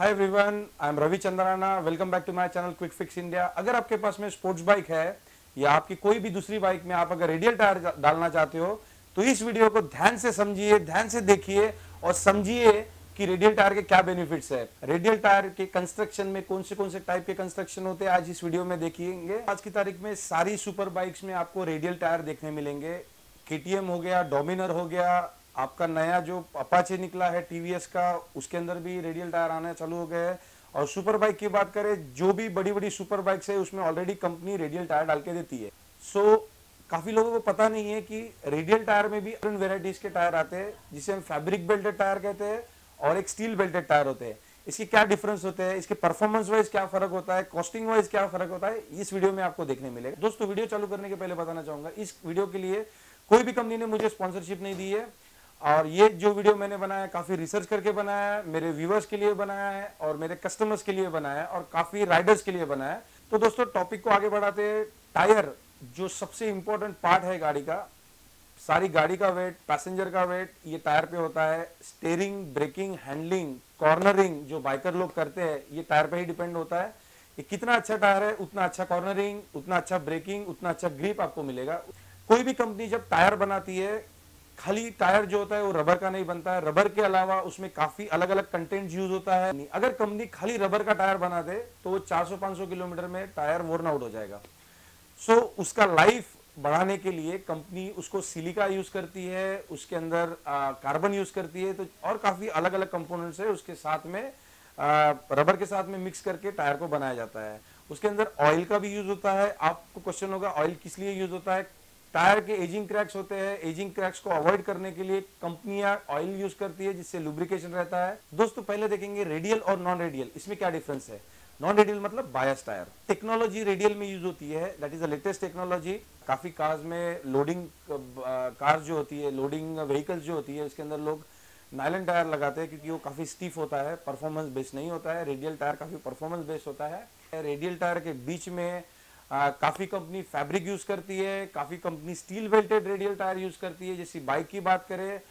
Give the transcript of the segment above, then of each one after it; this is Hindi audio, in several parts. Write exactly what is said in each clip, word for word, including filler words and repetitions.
Hi everyone, I am Ravi Chandrana. Welcome back to my channel quick fix India. अगर आपके पास में स्पोर्ट्स बाइक है या आपकी कोई भी दूसरी बाइक में आप अगर रेडियल टायर डालना चाहते हो तो इस वीडियो को ध्यान से समझिए, ध्यान से देखिए और समझिए कि रेडियल टायर के क्या बेनिफिट्स है। रेडियल टायर के कंस्ट्रक्शन में कौन से कौन से टाइप के कंस्ट्रक्शन होते हैं आज इस वीडियो में देखिएंगे। आज की तारीख में सारी सुपर बाइक्स में आपको रेडियल टायर देखने मिलेंगे। केटीएम हो गया, डोमिनर हो गया, आपका नया जो अपाचे निकला है टीवीएस का, उसके अंदर भी रेडियल टायर आना चालू हो गए हैं। और सुपर बाइक की बात करें, जो भी बड़ी बड़ी सुपर बाइक्स है उसमें ऑलरेडी कंपनी रेडियल टायर डाल के देती है। सो so, काफी लोगों को पता नहीं है कि रेडियल टायर में भी डिफरेंट वेराइटीज के टायर आते हैं, जिसे हम फैब्रिक बेल्टेड टायर कहते हैं और एक स्टील बेल्टेड टायर होते हैं। इसके क्या डिफरेंस होते हैं, इसके परफॉर्मेंस वाइज क्या फर्क होता है, कॉस्टिंग वाइज क्या फर्क होता है, इस वीडियो में आपको देखने मिलेगा। दोस्तों, वीडियो चालू करने के पहले बताना चाहूंगा, इस वीडियो के लिए कोई भी कंपनी ने मुझे स्पॉन्सरशिप नहीं दी है और ये जो वीडियो मैंने बनाया है काफी रिसर्च करके बनाया है, मेरे व्यूअर्स के लिए बनाया है और मेरे कस्टमर्स के लिए बनाया है और काफी राइडर्स के लिए बनाया है। तो दोस्तों, टॉपिक को आगे बढ़ाते हैं। टायर जो सबसे इंपॉर्टेंट पार्ट है गाड़ी का, सारी गाड़ी का वेट, पैसेंजर का वेट ये टायर पे होता है। स्टीयरिंग, ब्रेकिंग, हैंडलिंग, कॉर्नरिंग जो बाइकर लोग करते हैं ये टायर पे ही डिपेंड होता है। ये कितना अच्छा टायर है उतना अच्छा कॉर्नरिंग, उतना अच्छा ब्रेकिंग, उतना अच्छा ग्रिप आपको मिलेगा। कोई भी कंपनी जब टायर बनाती है, खाली टायर जो होता है वो रबर का नहीं बनता है, रबर के अलावा उसमें काफी अलग अलग कंटेंट यूज होता है। अगर कंपनी खाली रबर का टायर बना दे तो वो चार सौ पाँच सौ किलोमीटर में टायर वोर्न आउट हो जाएगा। सो so, उसका लाइफ बढ़ाने के लिए कंपनी उसको सिलिका यूज करती है, उसके अंदर कार्बन यूज करती है, तो और काफी अलग अलग कंपोनेंट्स है उसके साथ में आ, रबर के साथ में मिक्स करके टायर को बनाया जाता है। उसके अंदर ऑयल का भी यूज होता है। आपको क्वेश्चन होगा ऑयल किस लिए यूज होता है। टायर के एजिंग क्रैक्स होते हैं, एजिंग क्रैक्स को अवॉइड करने के लिए कंपनियां ऑयल यूज करती है जिससे लुब्रिकेशन रहता है। दोस्तों, पहले देखेंगे रेडियल और नॉन रेडियल, इसमें क्या डिफरेंस है। नॉन रेडियल मतलब बायस टायर। टेक्नोलॉजी रेडियल में यूज होती है, that is the latest technology. काफी कार्स में लोडिंग कार्स जो होती है, लोडिंग व्हीकल्स जो होती है, उसके अंदर लोग नायलन टायर लगाते हैं क्योंकि वो काफी स्टीफ होता है, परफॉर्मेंस बेस्ड नहीं होता है। रेडियल टायर काफी परफॉर्मेंस बेस्ड होता है। रेडियल टायर के बीच में आ, काफी कंपनी फैब्रिक यूज करती है, काफी company steel belted radial tyre use करती है। जैसी बाइक की बात करें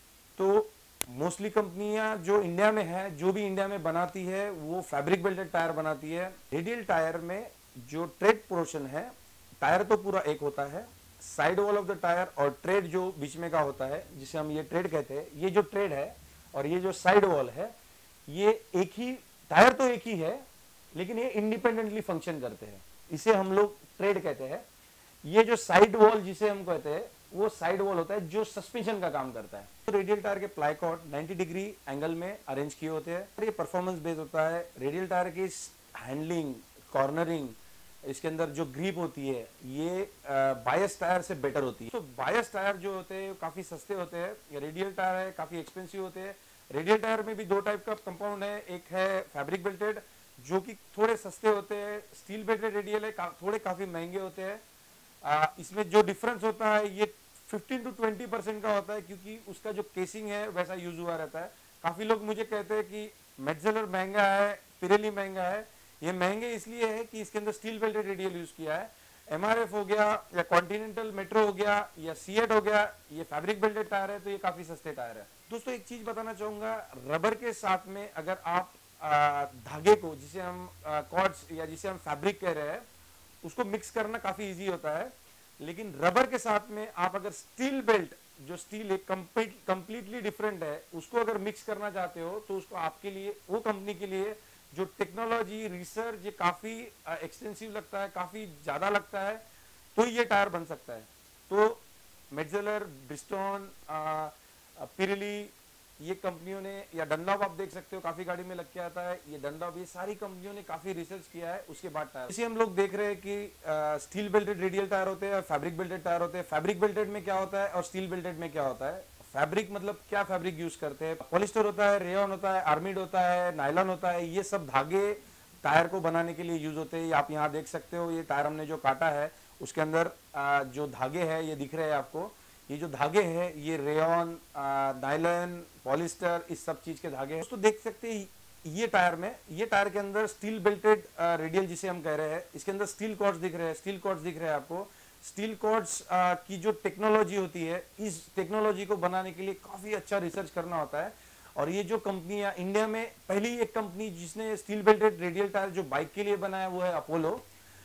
तो मोस्टली कंपनियां जो इंडिया में है, जो भी इंडिया में बनाती है वो फैब्रिक बेल्टेड टायर बनाती है। रेडियल टायर में जो ट्रेड पोर्शन है, टायर तो पूरा एक होता है, side wall of the tyre और ट्रेड जो बीच में का होता है जिसे हम ये ट्रेड कहते हैं, ये जो ट्रेड है और ये जो साइड वॉल है, ये एक ही टायर तो एक ही है लेकिन ये इंडिपेंडेंटली फंक्शन करते हैं, इसे हम लोग ट्रेड कहते हैं। ये जो साइड वॉल जिसे हम कहते हैं वो साइड वॉल होता है जो सस्पेंशन का काम करता है। तो रेडियल टायर के प्लाई कॉर्ड नब्बे डिग्री एंगल में अरेंज किए होते हैं। ये परफॉर्मेंस बेस्ड होता है। रेडियल टायर की हैंडलिंग, कॉर्नरिंग, इसके अंदर जो ग्रिप होती है ये बायस टायर से बेटर होती है। तो बायस टायर जो होते हैं काफी सस्ते होते हैं, ये रेडियल टायर है काफी एक्सपेंसिव होते हैं। रेडियल टायर में भी दो टाइप का कंपाउंड है, एक है फैब्रिक बेल्टेड जो कि थोड़े सस्ते होते हैं, स्टील बेल्टेड रेडियल है का, थोड़े काफी महंगे होते हैं। आ, इसमें जो डिफरेंस होता है ये पंद्रह टू बीस परसेंट का होता है क्योंकि उसका जो केसिंग है वैसा यूज हुआ रहता है। काफी लोग मुझे कहते हैं कि मेटजेलर महंगा है, पिरेली महंगा है। ये महंगे इसलिए है कि इसके अंदर स्टील बेल्टेड रेडियल यूज किया है। एमआरएफ हो गया या कॉन्टिनेंटल मेट्रो हो गया या सीएट हो गया, ये फैब्रिक बेल्टेड टायर है तो ये काफी सस्ते टायर है। दोस्तों, एक चीज बताना चाहूंगा, रबर के साथ में अगर आप धागे को, जिसे हम कॉर्ड्स या जिसे हम फैब्रिक कह रहे हैं, उसको मिक्स करना काफी इजी होता है। लेकिन रबर के साथ में आप अगर स्टील बेल्ट, जो स्टील एक कंप्लीटली डिफरेंट है, उसको अगर मिक्स करना चाहते हो तो उसको आपके लिए, वो कंपनी के लिए जो टेक्नोलॉजी रिसर्च ये काफी एक्सटेंसिव लगता है, काफी ज्यादा लगता है, तो ये टायर बन सकता है। तो मेटजेलर, ब्रिजस्टोन, पिरेली, ये कंपनियों ने, या डनलॉप आप देख सकते हो काफी गाड़ी में लग के आता है, ये डनलॉप, ये सारी कंपनियों ने काफी रिसर्च किया है उसके बाद टायर। इसे हम लोग देख रहे हैं कि स्टील बेल्टेड रेडियल टायर होते हैं और फैब्रिक बेल्टेड टायर होते हैं। फैब्रिक बेल्टेड में क्या होता है और स्टील बेल्टेड में क्या होता है। फैब्रिक मतलब क्या फैब्रिक यूज करते हैं, पॉलिस्टर होता है, रेयन होता है, आर्मिड होता है, नायलॉन होता है, ये सब धागे टायर को बनाने के लिए यूज होते हैं। आप यहाँ देख सकते हो, ये टायर हमने जो काटा है उसके अंदर जो धागे है ये दिख रहे हैं आपको। ये जो धागे हैं ये रेयन, नायलॉन, पॉलिस्टर, इस सब चीज के धागे हैं। दोस्तों, देख सकते हैं ये टायर में, ये टायर के अंदर स्टील बेल्टेड रेडियल जिसे हम कह रहे हैं, इसके अंदर स्टील कॉर्ड्स दिख रहे हैं, स्टील कॉर्ड्स दिख रहे हैं आपको। स्टील कॉर्ड्स की जो टेक्नोलॉजी होती है, इस टेक्नोलॉजी को बनाने के लिए काफी अच्छा रिसर्च करना होता है और ये जो कंपनी है इंडिया में पहली एक कंपनी जिसने स्टील बेल्टेड रेडियल टायर जो बाइक के लिए बनाया वो है अपोलो।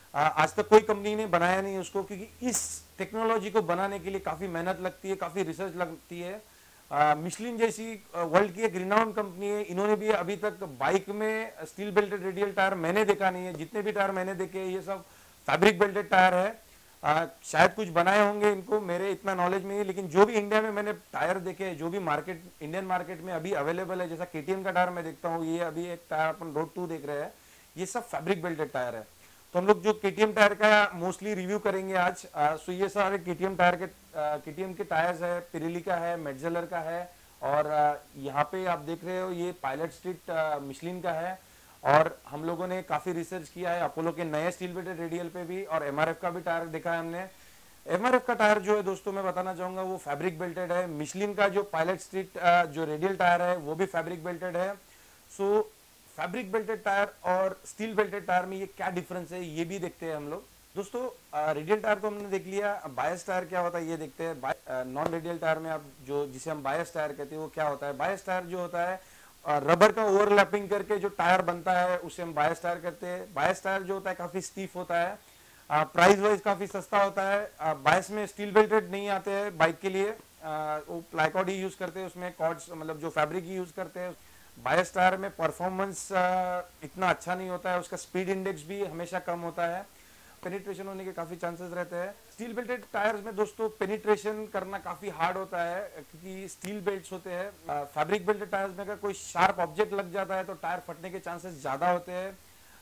आज तक कोई कंपनी ने बनाया नहीं उसको, क्योंकि इस टेक्नोलॉजी को बनाने के लिए काफ़ी मेहनत लगती है, काफ़ी रिसर्च लगती है। मिशलिन जैसी वर्ल्ड की एक रिनाउंड कंपनी है, इन्होंने भी अभी तक बाइक में स्टील बेल्टेड रेडियल टायर मैंने देखा नहीं है। जितने भी टायर मैंने देखे ये सब फैब्रिक बेल्टेड टायर है। आ, शायद कुछ बनाए होंगे इनको, मेरे इतना नॉलेज में है, लेकिन जो भी इंडिया में मैंने टायर देखे, जो भी मार्केट इंडियन मार्केट में अभी अवेलेबल है, जैसा केटीएम का टायर मैं देखता हूँ, ये अभी एक टायर अपन रोड टू देख रहे हैं, ये सब फैब्रिक बेल्टेड टायर है। तो हम लोग जो केटीएम टायर का मोस्टली रिव्यू करेंगे आज। आ, सो ये सारे केटीएम टायर के केटीएम के टायर्स है, पिरेली का है, मेटजेलर का है, और आ, यहाँ पे आप देख रहे हो ये पायलट स्ट्रीट मिशलिन का है। और हम लोगों ने काफी रिसर्च किया है अपोलो के नए स्टील बेल्टेड रेडियल पे भी, और एमआरएफ का भी टायर देखा है हमने। एमआरएफ का टायर जो है दोस्तों मैं बताना चाहूंगा वो फैब्रिक बेल्टेड है। मिशलिन का जो पायलट स्ट्रीट जो रेडियल टायर है वो भी फैब्रिक बेल्टेड है। सो फैब्रिक बेल्टेड टायर और स्टील बेल्टेड टायर में ये क्या डिफरेंस है ये भी देखते हैं हम लोग दोस्तों। रेडियल टायर तो हमने देख लिया, बायस टायर क्या होता है ये देखते हैं। नॉन रेडियल टायर में आप जो जिसे हम बायस टायर कहते हैं वो क्या होता है। बायस टायर जो होता है रबर का ओवरलैपिंग करके जो टायर बनता है उसे हम बायस टायर कहते हैं। बायस टायर जो होता है काफी स्टीफ होता है, प्राइस वाइज काफी सस्ता होता है। बायस में स्टील बेल्टेड नहीं आते हैं बाइक के लिए, आ, वो प्लाईकॉर्ड ही यूज करते हैं, उसमें कॉर्ड्स मतलब जो फैब्रिक ही यूज करते हैं। बायस टायर में परफॉर्मेंस इतना अच्छा नहीं होता है, उसका स्पीड इंडेक्स भी हमेशा कम होता है, पेनिट्रेशन होने के काफी चांसेस रहते हैं। स्टील बेल्टेड टायर्स में दोस्तों पेनिट्रेशन करना काफी हार्ड होता है, क्योंकि स्टील बेल्ट्स होते हैं। फैब्रिक बेल्टेड टायर्स में अगर कोई शार्प ऑब्जेक्ट लग जाता है तो टायर फटने के चांसेस ज्यादा होते हैं।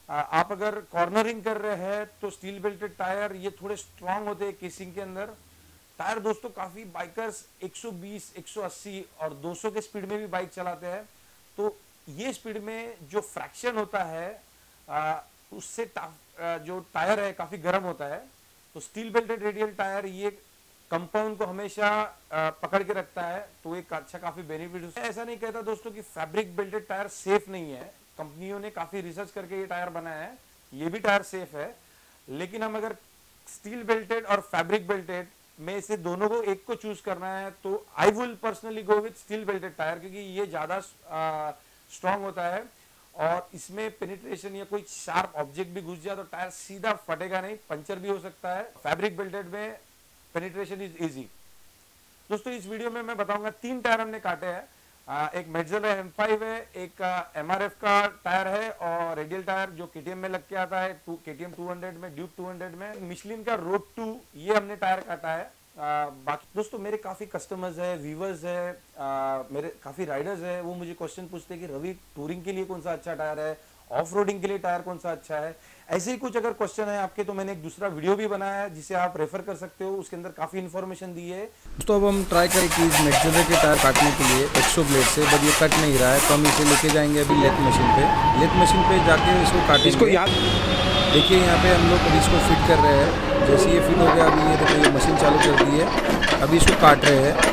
आप अगर कॉर्नरिंग कर रहे हैं तो स्टील बेल्टेड टायर ये थोड़े स्ट्रांग होते हैं केसिंग के अंदर। टायर दोस्तों काफी बाइकर्स एक सौ बीस, एक सौ अस्सी और दो सौ के स्पीड में भी बाइक चलाते हैं, तो ये स्पीड में जो फ्रैक्शन होता है आ, उससे जो टायर है काफी गर्म होता है। तो स्टील बेल्टेड रेडियल टायर ये कंपाउंड को हमेशा आ, पकड़ के रखता है, तो एक अच्छा काफी बेनिफिट है। ऐसा नहीं कहता दोस्तों कि फैब्रिक बेल्टेड टायर सेफ नहीं है, कंपनियों ने काफी रिसर्च करके ये टायर बनाया है, ये भी टायर सेफ है। लेकिन हम अगर स्टील बेल्टेड और फैब्रिक बेल्टेड में से दोनों को एक को चूज करना है तो I will personally go with steel belted tyre, क्योंकि ये ज्यादा स्ट्रांग होता है और इसमें पेनिट्रेशन या कोई शार्प ऑब्जेक्ट भी घुस जाए तो टायर सीधा फटेगा नहीं, पंचर भी हो सकता है। फैब्रिक बेल्टेड में पेनिट्रेशन इज इजी। दोस्तों इस वीडियो में मैं बताऊंगा तीन टायर हमने काटे हैं, एक मेटजेलर एम फाइव है, एक एमआरएफ का टायर है और रेडियल टायर जो केटीएम में लग के आता है केटीएम टू हंड्रेड में, ड्यूक टू हंड्रेड में। मिशलिन का रोड टू ये हमने टायर काटा है। आ, बाकी दोस्तों मेरे काफी कस्टमर्स है, व्यूवर्स है, आ, मेरे काफी राइडर्स है, वो मुझे क्वेश्चन पूछते हैं कि रवि टूरिंग के लिए कौन सा अच्छा टायर है, ऑफ रोडिंग के लिए टायर कौन सा अच्छा है। ऐसे ही कुछ अगर क्वेश्चन है आपके तो मैंने एक दूसरा वीडियो भी बनाया है जिसे आप रेफर कर सकते हो, उसके अंदर काफी इन्फॉर्मेशन दी है। तो अब हम ट्राई करें कि इस मेटजेलर के टायर काटने के लिए एक्सो ब्लेड से, बट ये कट नहीं रहा है तो हम इसे लेके जाएंगे अभी लेथ मशीन पे। लेथ मशीन पे जाके इसको काटेंगे। इसको याद देखिए यहाँ पे हम लोग अभी इसको फिट कर रहे हैं। जैसे ये फिट हो गया अभी ये देखो ये मशीन चालू कर दी है, अभी इसको काट रहे हैं।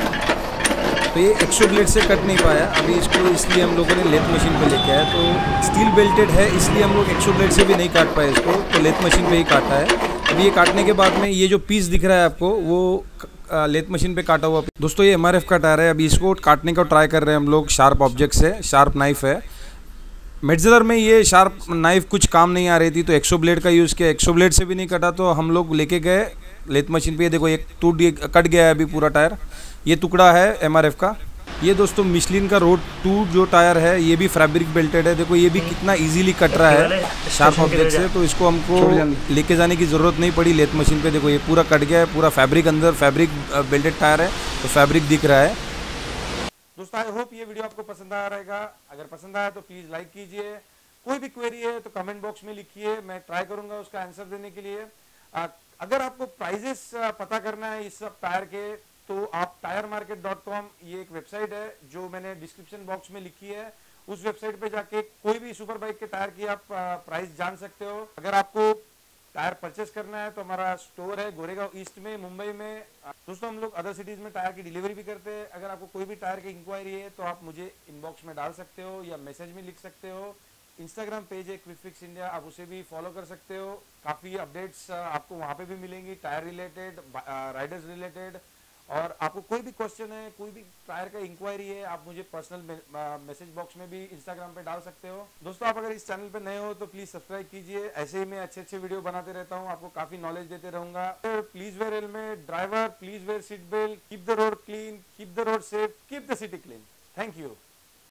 तो ये एक्सो ब्लेड से कट नहीं पाया अभी इसको, इसलिए हम लोगों ने लेथ मशीन पे लेके आया। तो स्टील बेल्टेड है इसलिए हम लोग एक्सो ब्लेड से भी नहीं काट पाए इसको, तो लेथ मशीन पे ही काटा है। अभी ये काटने के बाद में ये जो पीस दिख रहा है आपको वो लेथ मशीन पे काटा हुआ। दोस्तों ये एमआरएफ का टायर है, अभी इसको काटने का ट्राई कर रहे हैं हम लोग शार्प ऑब्जेक्ट से, शार्प नाइफ है। मेटजेलर में ये शार्प नाइफ कुछ काम नहीं आ रही थी तो एक्सो ब्लेड का यूज़ किया, एक्सो ब्लेड से भी नहीं कटा तो हम लोग लेके गए लेथ मशीन पे। ये देखो एक टूट कट गया है अभी पूरा टायर, ये टुकड़ा है एमआरएफ का। ये दोस्तों मिशलिन का रोड टू जो टायर है ये भी फैब्रिक बेल्टेड है, देखो ये भी कितना इजीली कट रहा है शार्प ऑब्जेक्ट से, तो इसको हमको लेके जाने की ज़रूरत नहीं पड़ी लेथ मशीन पे। देखो ये पूरा कट गया है, पूरा फैब्रिक अंदर फैब्रिक बेल्टेड टायर है तो फैब्रिक दिख रहा है। दोस्तों आई होप ये वीडियो आपको पसंद आया रहेगा, अगर पसंद आया तो प्लीज़ लाइक कीजिए, कोई भी क्वेरी है तो कमेंट बॉक्स में लिखिए, मैं ट्राई करूंगा उसका आंसर देने के लिए। आ, अगर आपको प्राइजेस पता करना है इस सब टायर के तो आप टायर मार्केट डॉट कॉम ये एक वेबसाइट है जो मैंने डिस्क्रिप्शन बॉक्स में लिखी है, उस वेबसाइट पे जाके कोई भी सुपर बाइक के टायर की आप प्राइस जान सकते हो। अगर आपको टायर परचेस करना है तो हमारा स्टोर है गोरेगांव ईस्ट में, मुंबई में। दोस्तों हम लोग अदर सिटीज में टायर की डिलीवरी भी करते हैं। अगर आपको कोई भी टायर की इंक्वायरी है तो आप मुझे इनबॉक्स में डाल सकते हो या मैसेज में लिख सकते हो। इंस्टाग्राम पेज है क्विक फिक्स इंडिया, आप उसे भी फॉलो कर सकते हो, काफ़ी अपडेट्स आपको वहाँ पे भी मिलेंगी टायर रिलेटेड, राइडर्स रिलेटेड और आपको कोई भी क्वेश्चन है, कोई भी टायर का इंक्वायरी है, आप मुझे पर्सनल मैसेज बॉक्स में भी इंस्टाग्राम पे डाल सकते हो। दोस्तों आप अगर इस चैनल पे नए हो तो प्लीज सब्सक्राइब कीजिए, ऐसे ही मैं अच्छे अच्छे वीडियो बनाते रहता हूँ, आपको काफी नॉलेज देते रहूंगा। Please wear helmet, driver please wear seat belt, keep the road clean, keep the road safe, keep the city clean. Thank you.